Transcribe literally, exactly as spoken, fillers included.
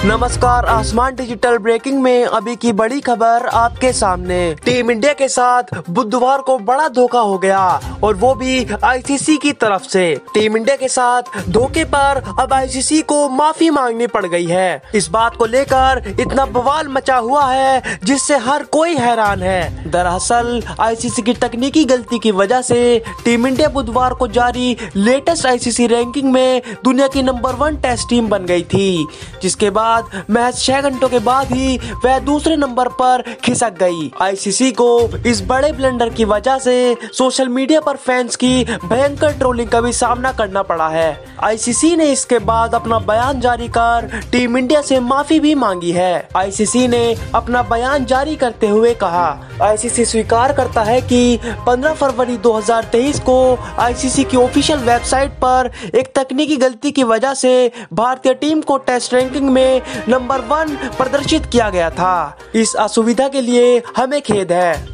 नमस्कार, आसमान digital breaking में अभी की बड़ी खबर आपके सामने। टीम इंडिया के साथ बुधवार को बड़ा धोखा हो गया और वो भी आईसीसी की तरफ से। टीम इंडिया के साथ धोखे पर अब आईसीसी को माफी मांगनी पड़ गई है। इस बात को लेकर इतना बवाल मचा हुआ है जिससे हर कोई हैरान है। दरअसल आईसीसी की तकनीकी गलती की वजह से टीम इंडिया बुधवार को जारी लेटेस्ट आईसीसी रैंकिंग में दुनिया की नंबर वन टेस्ट टीम बन गई थी, जिसके बाद महज छह घंटों के बाद ही वह दूसरे नंबर पर खिसक गई। आईसीसी को इस बड़े ब्लंडर की वजह से सोशल मीडिया पर फैंस की भयंकर ट्रोलिंग का भी सामना करना पड़ा है। आईसीसी ने इसके बाद अपना बयान जारी कर टीम इंडिया से माफी भी मांगी है। आईसीसी ने अपना बयान जारी करते हुए कहा, आईसीसी स्वीकार करता है कि पंद्रह फरवरी दो हज़ार तेईस को आईसीसी की ऑफिशियल वेबसाइट पर एक तकनीकी गलती की वजह से भारतीय टीम को टेस्ट रैंकिंग में नंबर वन प्रदर्शित किया गया था। इस असुविधा के लिए हमें खेद है।